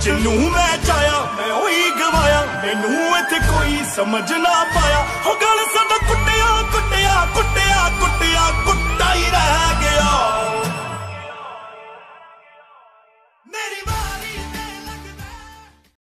जिन्नू मैं चाया मैं उही गवाया, मैनू इत्थे कोई समझ ना पाया। हो गल साडा कुट्टिया कुट्टिया कुट्टिया कुट्टिया कुट्टिया